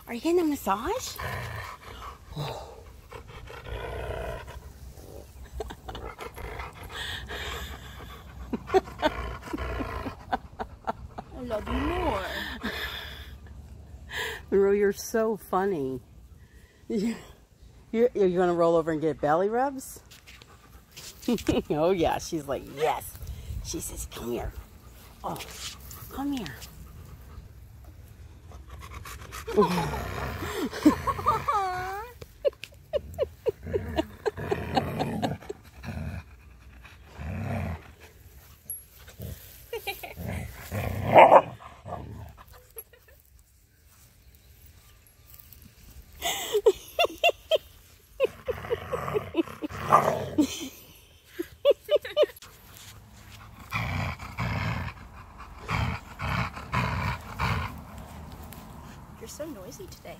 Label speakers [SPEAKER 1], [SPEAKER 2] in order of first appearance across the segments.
[SPEAKER 1] Are you getting a massage? Oh.
[SPEAKER 2] I love you more.
[SPEAKER 1] Monroe, you're so funny. You're going to roll over and get belly rubs? Oh, yeah. She's like, yes. She says, come here. Oh, come here.
[SPEAKER 2] You're so noisy today.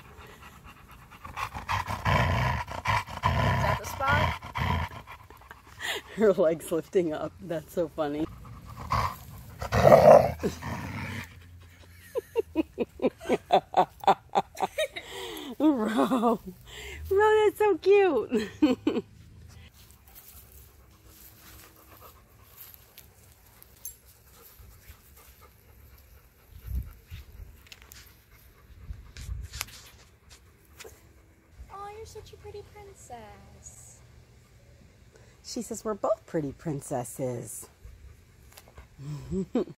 [SPEAKER 2] Is that the spot?
[SPEAKER 1] Her legs lifting up. That's so funny. Bro, that's so cute.
[SPEAKER 2] Oh, you're such a pretty princess.
[SPEAKER 1] She says we're both pretty princesses.